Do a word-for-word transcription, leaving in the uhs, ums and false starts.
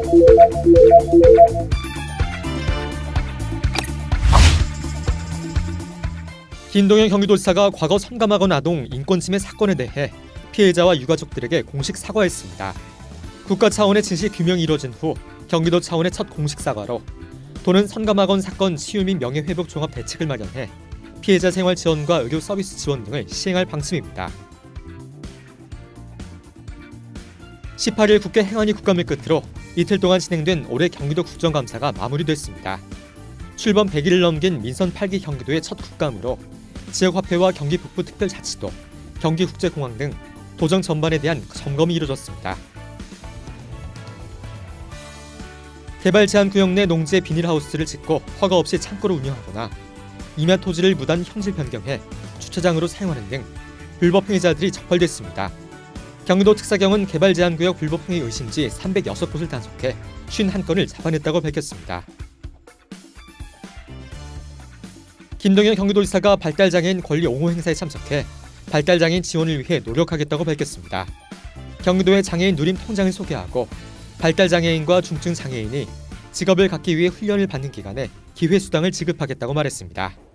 김동연 경기도지사가 과거 성감학원 아동 인권침해 사건에 대해 피해자와 유가족들에게 공식 사과했습니다. 국가 차원의 진실 규명이 이뤄진 후 경기도 차원의 첫 공식 사과로 도는 성감학원 사건 치유 및 명예회복 종합 대책을 마련해 피해자 생활 지원과 의료 서비스 지원 등을 시행할 방침입니다. 십팔 일 국회 행안위 국감을 끝으로 이틀 동안 진행된 올해 경기도 국정감사가 마무리됐습니다. 출범 백 일을 넘긴 민선 팔 기 경기도의 첫 국감으로 지역화폐와 경기 북부 특별자치도, 경기국제공항 등 도정 전반에 대한 점검이 이루어졌습니다. 개발 제한 구역 내 농지에 비닐하우스를 짓고 허가 없이 창고를 운영하거나 임야 토지를 무단 형질 변경해 주차장으로 사용하는 등 불법 행위자들이 적발됐습니다. 경기도 특사경은 개발 제한 구역 불법 행위 의심지 삼백육 곳을 단속해 오십일 건을 잡아냈다고 밝혔습니다. 김동연 경기도지사가 발달장애인 권리 옹호 행사에 참석해 발달장애인 지원을 위해 노력하겠다고 밝혔습니다. 경기도의 장애인 누림 통장을 소개하고 발달장애인과 중증장애인이 직업을 갖기 위해 훈련을 받는 기간에 기회수당을 지급하겠다고 말했습니다.